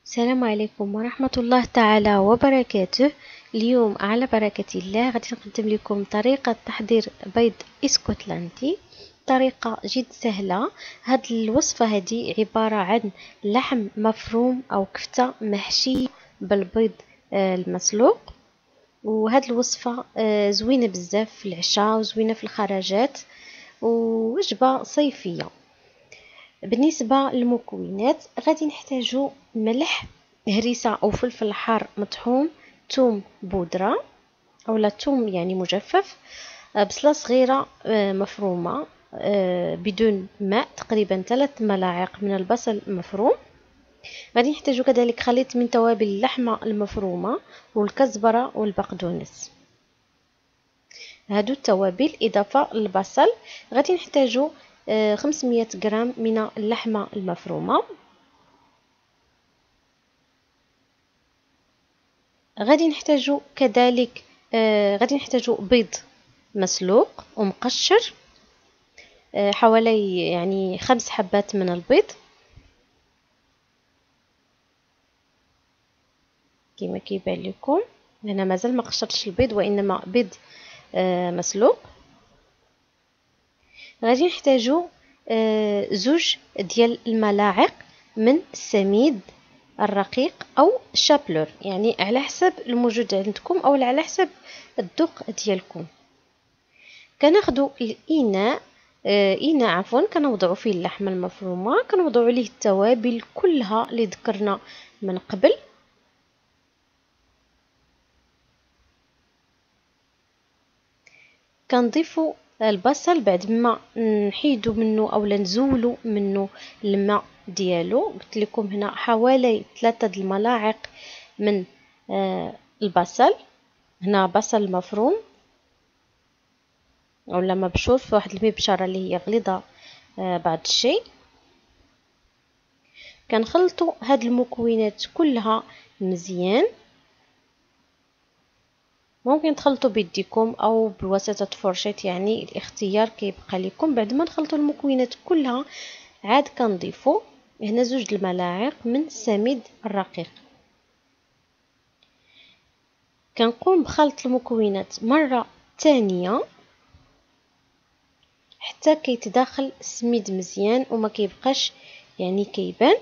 السلام عليكم ورحمة الله تعالى وبركاته. اليوم على بركة الله غادي نقدم لكم طريقة تحضير بيض اسكتلندي، طريقة جد سهلة. هاد الوصفة هذه عبارة عن لحم مفروم أو كفتة محشي بالبيض المسلوق. وهاد الوصفة زوينة بزاف في العشاء وزوينة في الخرجات، ووجبة صيفية. بالنسبة للمكونات غادي نحتاجو ملح، هريسة أو فلفل حار مطحون، ثوم بودرة أو لا ثوم يعني مجفف، بصلة صغيرة مفرومة بدون ماء، تقريبا 3 ملاعق من البصل المفروم. غادي نحتاجو كذلك خليط من توابل اللحمة المفرومة والكزبرة والبقدونس. هادو التوابل إضافة للبصل. غادي نحتاجو 500 غرام من اللحمة المفرومة. غادي نحتاجو كذلك بيض مسلوق ومقشر، حوالي يعني 5 حبات من البيض كما كيبان لكم. هنا مازال ما قشرتش البيض وانما بيض مسلوق. غادي نحتاجو 2 ديال الملاعق من السميد الرقيق او الشابلور، يعني على حسب الموجود عندكم او على حسب الذوق ديالكم. كناخذوا الاناء عفوا كنوضعوا فيه اللحمه المفرومه، كنوضعوا عليه التوابل كلها اللي ذكرنا من قبل. كنضيفوا البصل بعد ما نحيدوا منه او نزولوا منه الماء ديالو. قلت لكم هنا حوالي 3 الملاعق من البصل. هنا بصل مفروم اولا مبشور في واحد المبشره اللي هي غليظه بعض الشيء. كنخلطوا هاد المكونات كلها مزيان. ممكن تخلطوا بيديكم او بواسطه فرشات، يعني الاختيار كيبقى لكم. بعد ما نخلطوا المكونات كلها عاد كنضيفوا هنا 2 الملاعق من السميد الرقيق. كنقوم بخلط المكونات مره ثانيه حتى كيتداخل السميد مزيان وما كيبقاش يعني كيبان.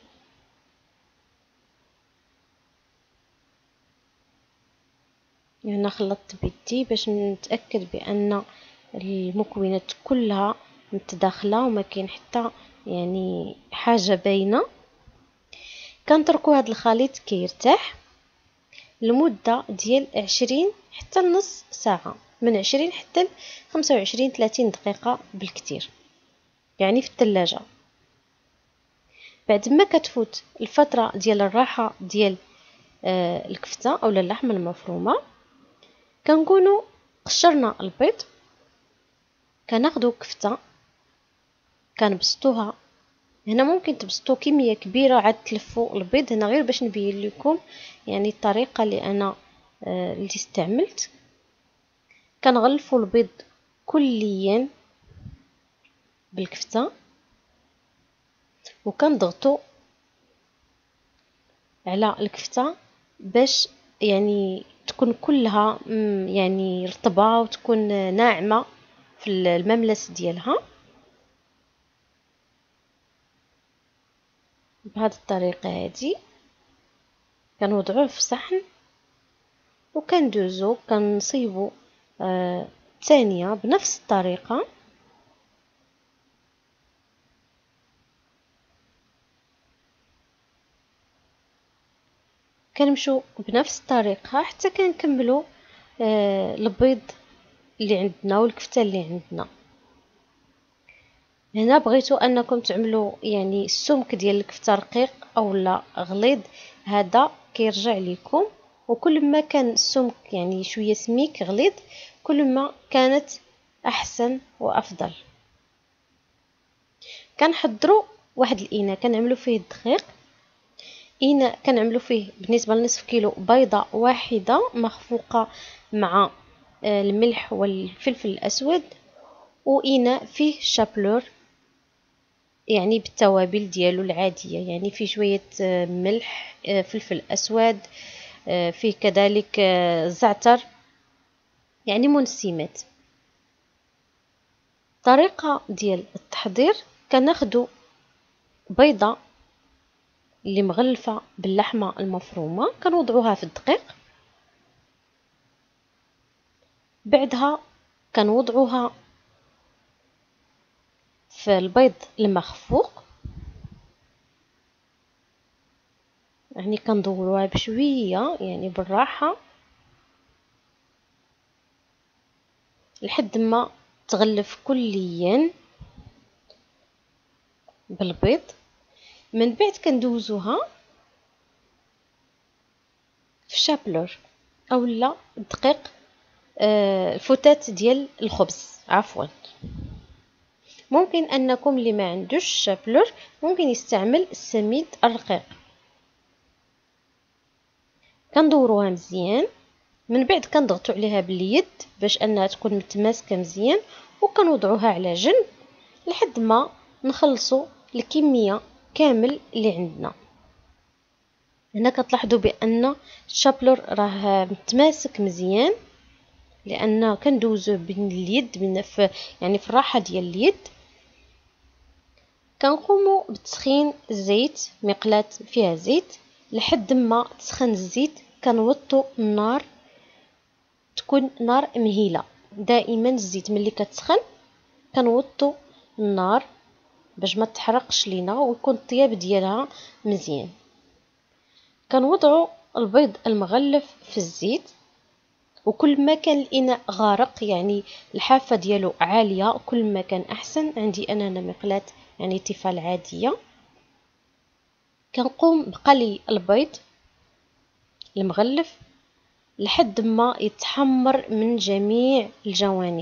هنا خلطت بيدي باش نتاكد بان المكونات كلها متداخله وما كاين حتى يعني حاجه باينه. كنتركوا هذا الخليط كيرتاح لمده ديال 20 حتى نص ساعه، من 20 حتى 25 30 دقيقه بالكثير، يعني في الثلاجه. بعد ما كتفوت الفتره ديال الراحه ديال الكفته او اللحمه المفرومه، كنكونوا قشرنا البيض. كناخذوا كفته كنبسطوها. هنا ممكن تبسطوا كميه كبيره عاد تلفوا البيض، هنا غير باش نبين لكم يعني الطريقه اللي انا اللي استعملت. كنغلفوا البيض كليا بالكفته وكنضغطوا على الكفته باش يعني تكون كلها يعني رطبه وتكون ناعمه في المملس ديالها بهذه الطريقه هذه. كنوضعوه في صحن وكندوزو كنصيبو ثانيه بنفس الطريقه. كنمشو بنفس الطريقه حتى كنكملو البيض اللي عندنا والكفته اللي عندنا. هنا بغيتو انكم تعملوا يعني السمك ديال الكفته رقيق او لا غليظ، هذا كيرجع لكم. وكل ما كان السمك يعني شويه سميك غليظ كل ما كانت احسن وافضل. كنحضروا واحد الاناء كنعملوا فيه الدقيق. اناء كنعملوا فيه بالنسبه لنصف كيلو بيضه واحده مخفوقه مع الملح والفلفل الاسود، واناء فيه شابلور يعني بالتوابل ديالو العاديه، يعني فيه شويه ملح، فلفل اسود، فيه كذلك زعتر، يعني منسمات. طريقه ديال التحضير: كناخدو بيضه اللي مغلفه باللحمه المفرومه، كنوضعوها في الدقيق، بعدها كنوضعوها في البيض المخفوق، يعني كندوروها بشويه يعني بالراحه لحد ما تغلف كليا بالبيض. من بعد كندوزوها في شابلور اولا دقيق، الفتات ديال الخبز عفوا. ممكن انكم اللي ما عندوش شابلور ممكن يستعمل السميد الرقيق. كندوروها مزيان، من بعد كنضغطوا عليها باليد باش انها تكون متماسكه مزيان، وكنوضعوها على جنب لحد ما نخلصوا الكميه كامل اللي عندنا. هنا كتلاحظوا بان الشابلور راه متماسك مزيان، لان كندوزوه بين اليد يعني في الراحه ديال اليد. كنقوموا بتسخين الزيت، مقلاة فيها زيت، لحد ما تسخن الزيت كنوطوا النار تكون نار مهيله. دائما الزيت ملي كتسخن كنوطوا النار باش ما تحرقش لينا ويكون الطياب ديالها مزيان. كنوضعوا البيض المغلف في الزيت، وكل ما كان الاناء غارق يعني الحافه ديالو عاليه كل ما كان احسن. عندي انا مقلاة يعني تيفال عاديه. كنقوم بقلي البيض المغلف لحد ما يتحمر من جميع الجوانب.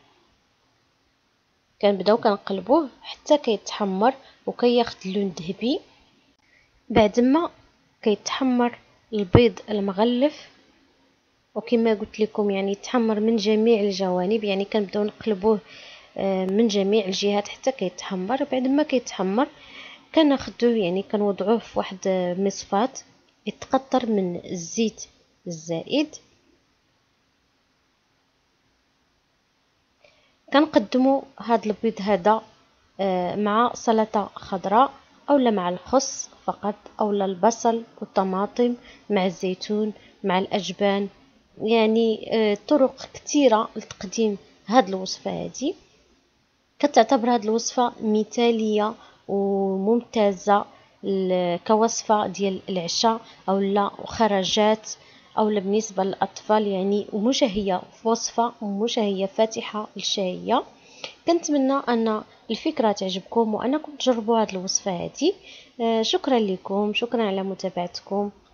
كنبداو كنقلبوه حتى كيتحمر وكياخد اللون ذهبي. بعد ما كيتحمر البيض المغلف وكما قلت لكم يعني يتحمر من جميع الجوانب، يعني كنبداو نقلبوه من جميع الجهات حتى كيتحمر. بعد ما كيتحمر كناخذوه يعني كنوضعوه في واحد مصفاة يتقطر من الزيت الزائد. كنقدموا هذا البيض هذا مع سلطة خضراء اولا مع الخس فقط اولا البصل والطماطم مع الزيتون مع الاجبان. يعني طرق كثيرة لتقديم هذه الوصفة هذه. كتعتبر هذه الوصفة مثالية وممتازة كوصفة ديال العشاء اولا خرجات اولا بالنسبة للاطفال، يعني ومشهية في وصفة ومشهية فاتحة للشهية. كنتمنى ان الفكرة تعجبكم وانكم تجربوا هذه الوصفة هذه. شكرا لكم، شكرا على متابعتكم.